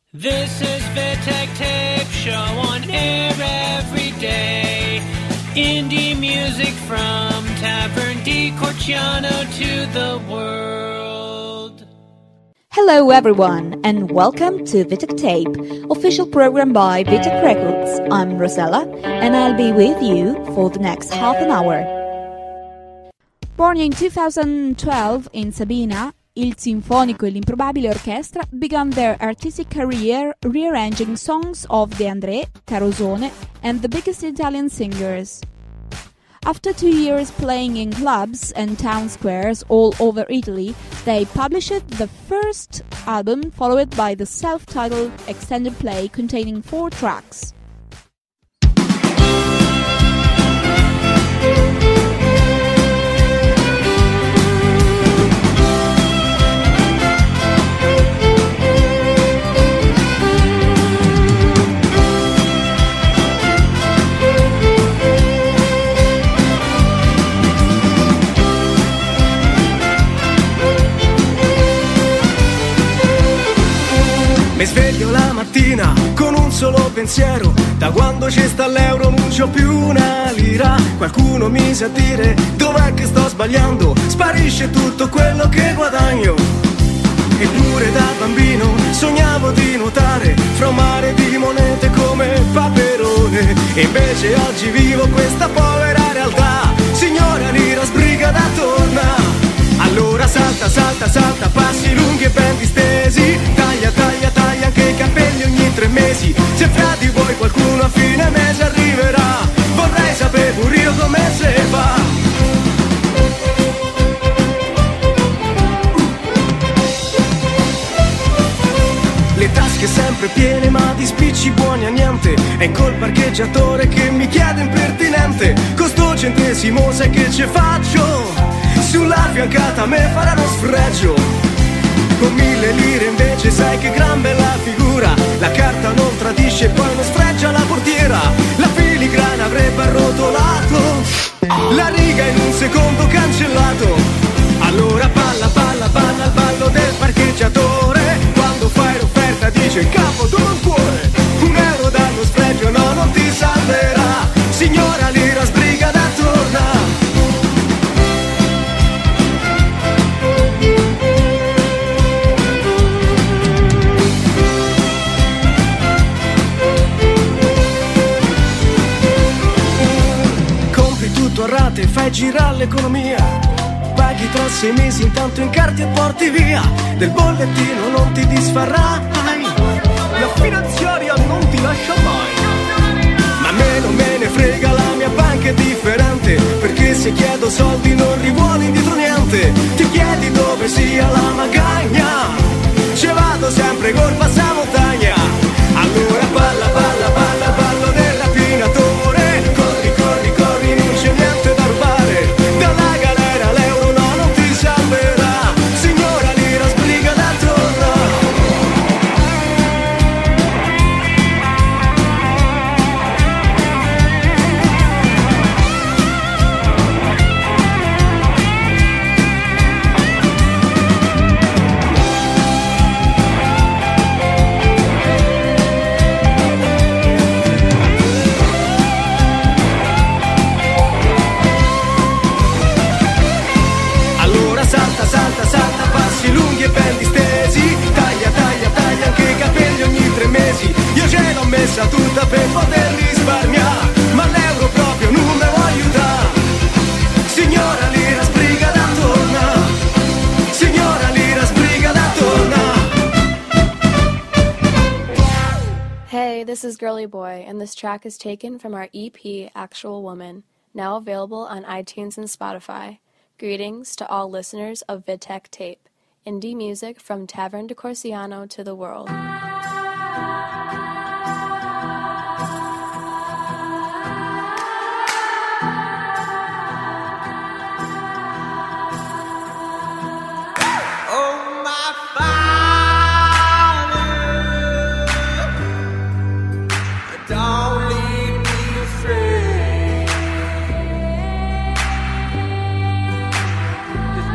This is Vitek Tape Show on air every day. Indie music from Tavern di Corciano to the world. Hello everyone and welcome to Vitek Tape, official program by Vitek Records. I'm Rosella and I'll be with you for the next half an hour. Born in 2012 in Sabina, il Sinfonico e l'Improbabile Orchestra began their artistic career rearranging songs of De André, Carosone, and the biggest Italian singers. After 2 years playing in clubs and town squares all over Italy, they published the first album, followed by the self-titled extended play containing 4 tracks. Mi sveglio la mattina con un solo pensiero: da quando ci sta l'euro non c'ho più una lira. Qualcuno mi sa dire dov'è che sto sbagliando, sparisce tutto quello che guadagno. Eppure da bambino sognavo di nuotare fra un mare di monete come Paperone, e invece oggi vivo questa povera realtà. Signora lira, sbrigata, torna. Allora salta, salta, salta, passi lunghi e ben distesi. Taglia, taglia, taglia anche i capelli ogni 3 mesi. Se fra di voi qualcuno a fine mese arriverà, vorrei sapere pure io come se fa. Le tasche sempre piene ma di spicci buoni a niente. È col parcheggiatore che mi chiede impertinente: con sto centesimo sai che ce faccio? Sulla fiancata me faranno sfregio. Con 1000 lire invece sai che gran bella figura. La carta non tradisce, poi non sfregia la portiera. La filigrana avrebbe arrotolato, la riga in un secondo cancellato. Allora balla, balla, balla al ballo del parcheggiatore. Quando fai l'offerta dice il capo d'un cuore: €1 dallo sfregio, no, non ti salverà. Signora lira, sbriga da torna. Fai girare l'economia, paghi tra 6 mesi, intanto incarti e porti via. Del bollettino non ti disfarai, la finanziaria non ti lascia mai. Ma a me non me ne frega, la mia banca è differente, perché se chiedo soldi non rivuole indietro niente. Ti chiedi dove sia la magagna, ci vado sempre col passamontagna. Allora balla, balla, balla, ballo del rapinatore. Corri, corri, corri, non c'è niente da rubare. Dalla galera l'euro no, non ti salverà. Signora lira, sbriga da torna. Tutta per poter risparmiare, ma l'euro proprio non me vuole aiutare. Signora lira, sbriga da torna. Signora lira, sbriga da torna. Hey, this is Girly Boy, and this track is taken from our EP, Actual Woman, now available on iTunes and Spotify. Greetings to all listeners of Vitek Tape, indie music from Tavern di Corciano to the world.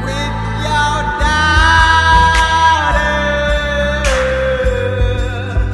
With your daughter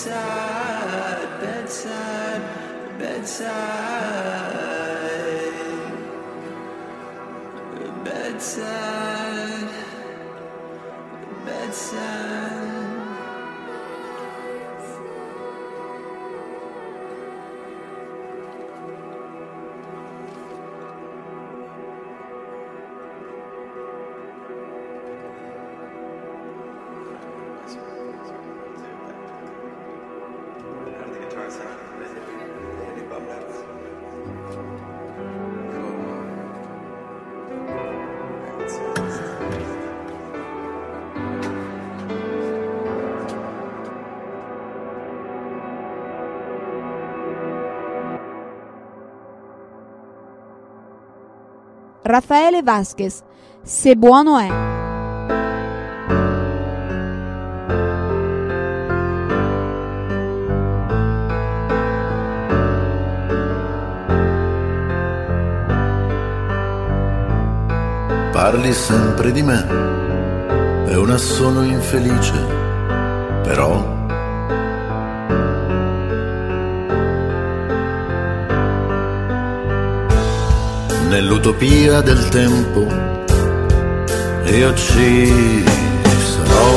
bedside, bedside, bedside, bedside, bedside. Raffaele Vasquez, Se buono è. Parli sempre di me, è una sono infelice, però nell'utopia del tempo io ci sarò.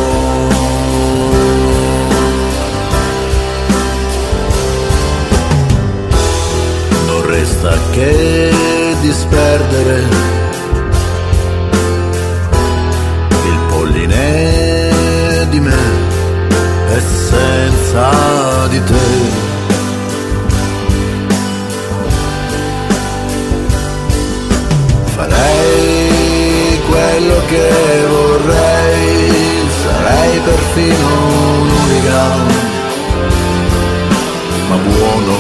Non resta che disperdere il polline di me e senza di te. Farei quello che vorrei, sarei perfino un hooligan, ma buono.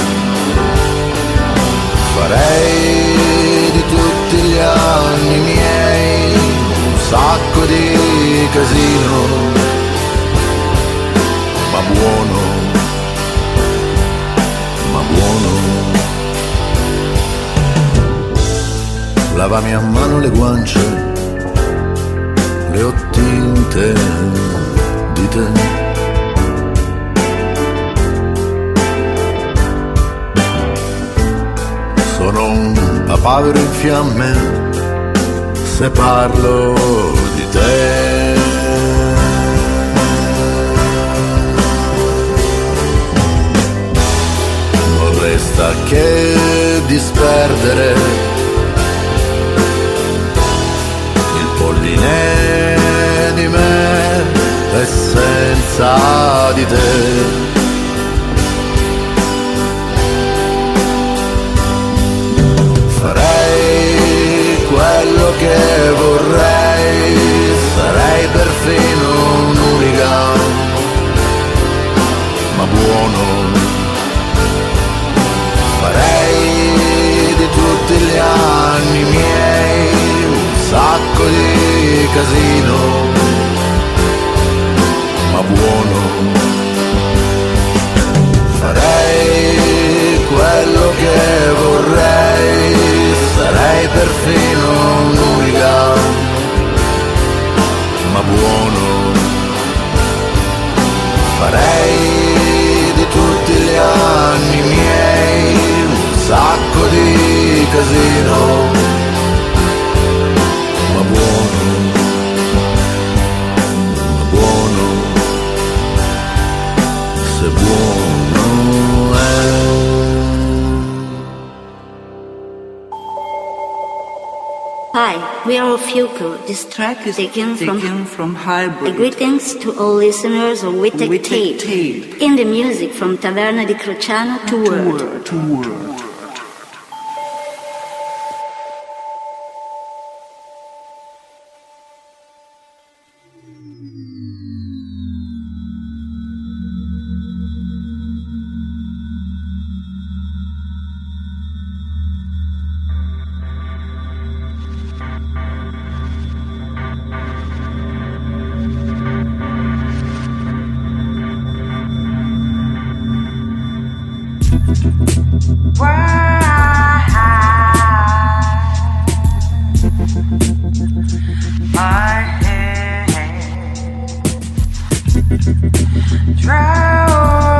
Farei di tutti gli anni miei un sacco di casino, ma buono, ma buono. Lavami a mano le guance, le ho tinte di te. Sono un papavero in fiamme se parlo di te. Non resta che disperdere polline di me e senza di te. Farei quello che vorrei, sarei perfino un hooligan, ma buono. Farei di tutti gli anni miei sacco di casino, ma buono. Farei quello che vorrei, sarei perfino un hooligan, ma buono. Farei di tutti gli anni miei un sacco di casino, ma buono, se buono è. Hi, we are Fuku. This track is taken from Hybrid. Greetings to all listeners of Vitek Tape. In the music from Taverna di Crociano to World. Drown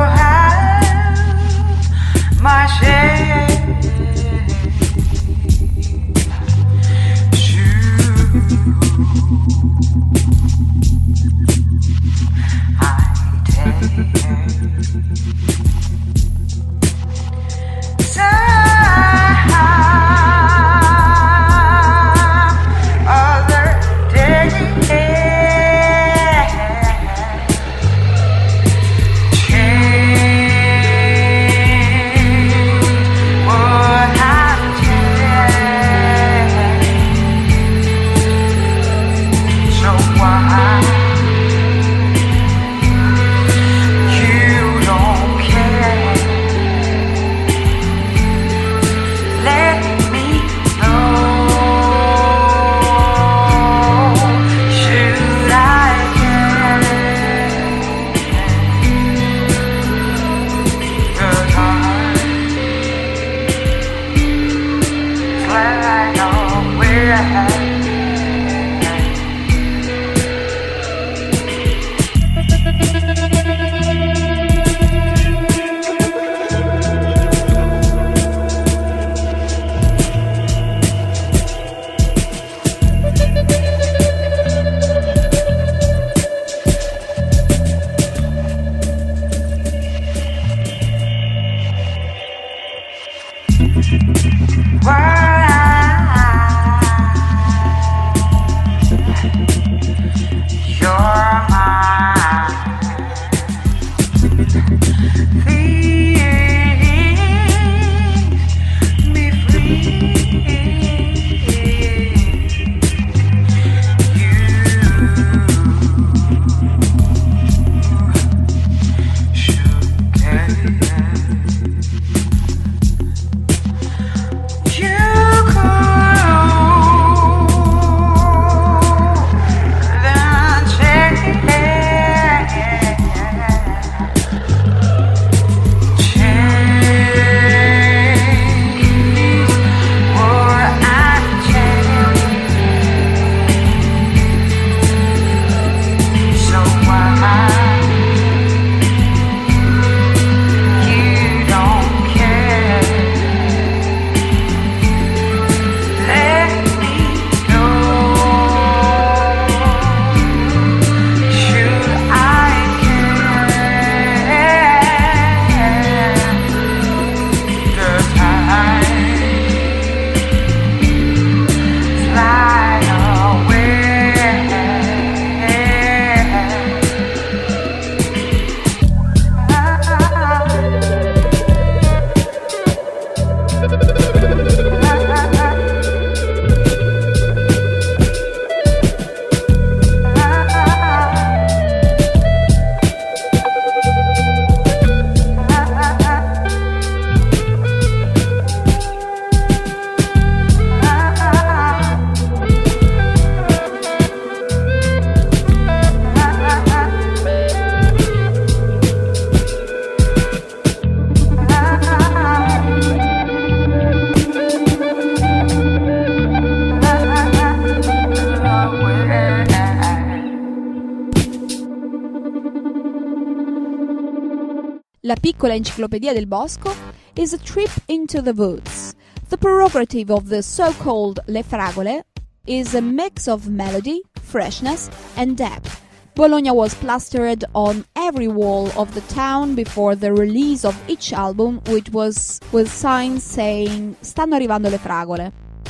La piccola enciclopedia del bosco is a trip into the woods. The prerogative of the so-called Le Fragole is a mix of melody, freshness and depth. Bologna was plastered on every wall of the town before the release of each album, which was with signs saying "Stanno arrivando le fragole."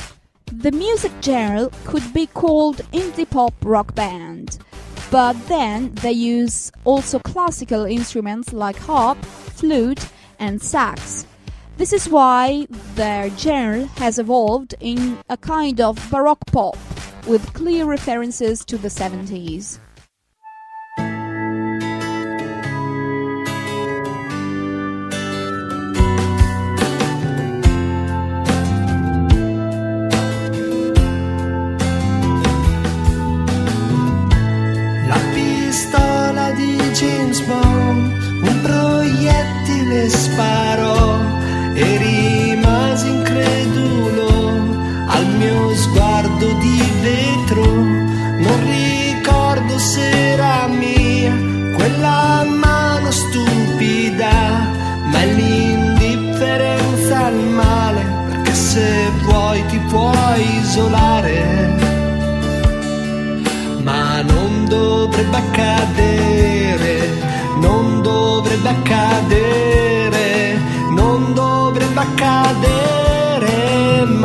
The music genre could be called indie pop rock band, but then they use also classical instruments like harp, flute and sax. This is why their genre has evolved in a kind of baroque pop with clear references to the 70s. Pistola di James Bond, un proiettile sparò e rimasi incredulo al mio sguardo di vetro. Non ricordo se era mia quella mano stupida, ma è l'indifferenza al male, perché se vuoi ti puoi isolare. Ma non dovrebbe accadere, non dovrebbe accadere, non dovrebbe accadere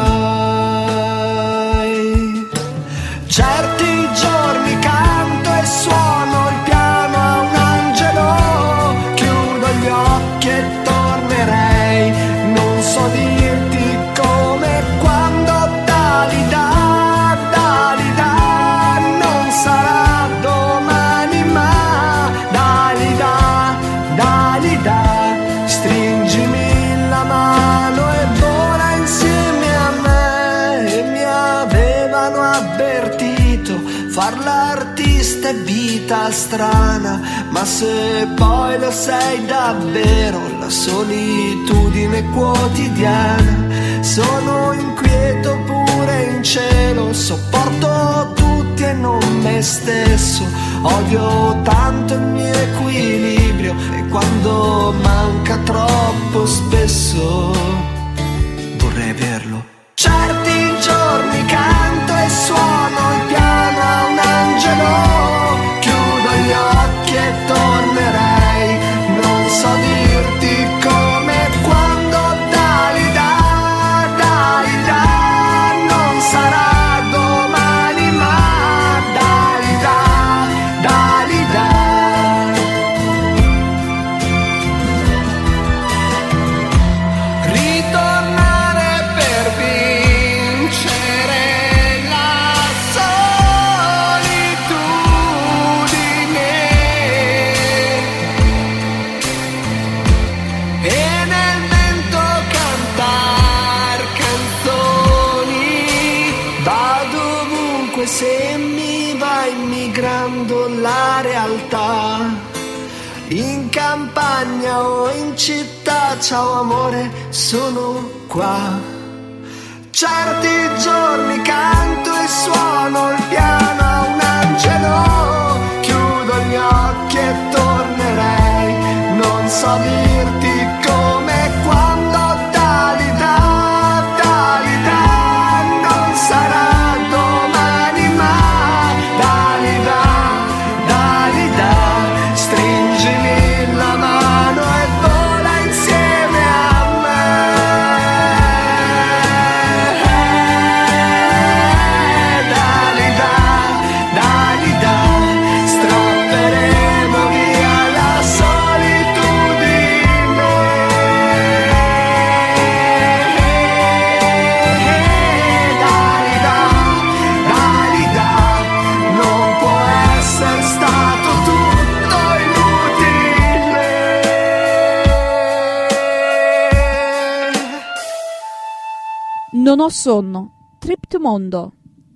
mai. Certi giorni canto e suono il piano a un angelo, chiudo gli occhi e tornerei, non so dirti come, quando Dalida. Sarà domani, ma Dalida, stringimi la mano e vola insieme a me. E mi avevano avvertito, far l'artista è vita strana, ma se poi lo sei davvero, la solitudine quotidiana. Sono inquieto pure in cielo, sopporto tutti e non me stesso, odio tanto il mio equilibrio e quando manca troppo spesso vorrei averlo. Certi giorni canto e suono il piano a un angelo, chiudo gli occhi e tornerei, non so dirti come, quando Dalida, non sarà domani, ma Dalida. se mi va immigrando la realtà, in campagna o in città, ciao amore, sono qua. Certi giorni canto e suono il piano a un angelo, chiudo gli occhi e tornerei, non so dirti come, quando, Dalida, Dalida, non sarà domani ma, Dalida, Dalida, stringimi la mano e vola insieme a me. Dalida, Dalida, strapperemo via la solitudine. Dalida, Dalida, non può essere stato tutto inutile. Non ho sonno. Trip to Mondo.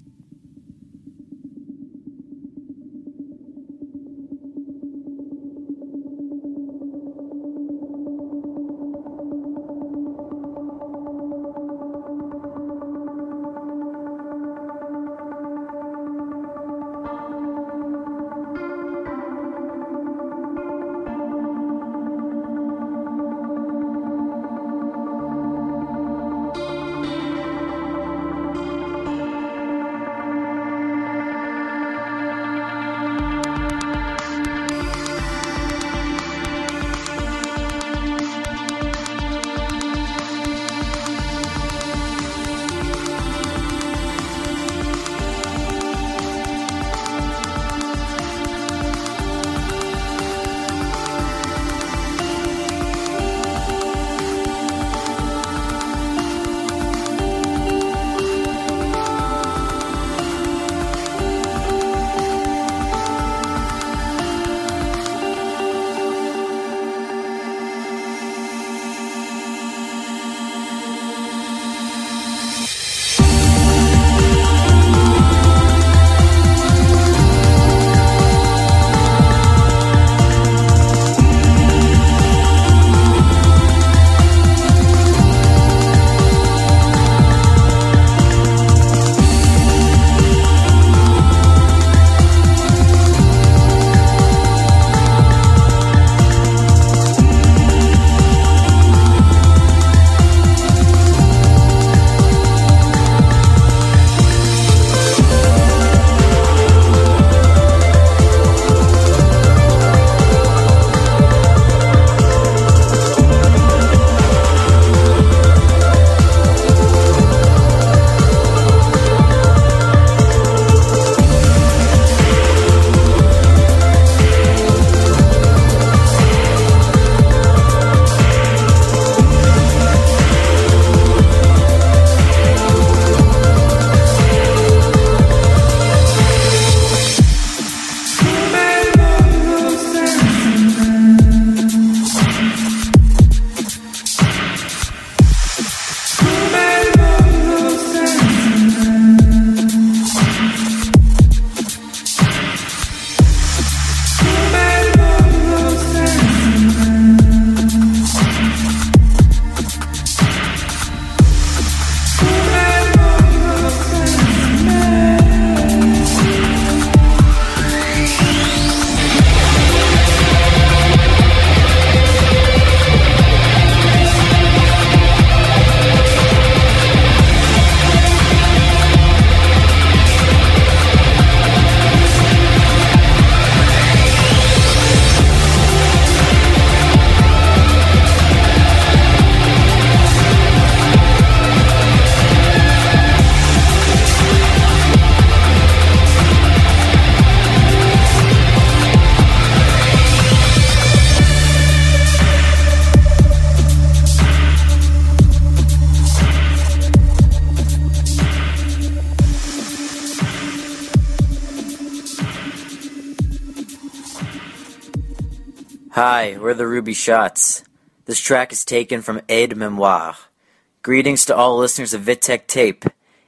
Hi, we're the Ruby Shots. This track is taken from Aide Memoire. Greetings to all listeners of VidTech Tape,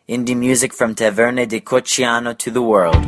Indie music from Taverne di Cocciano to the world.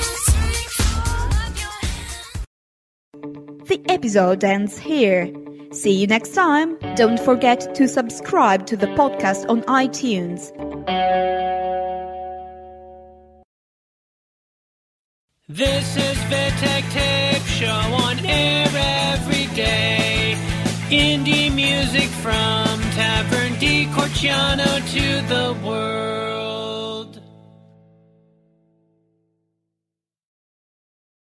The episode ends here. See you next time. Don't forget to subscribe to the podcast on iTunes. This is Vitek Tape Show on air every day. Indie music from Tavern di Corciano to the world.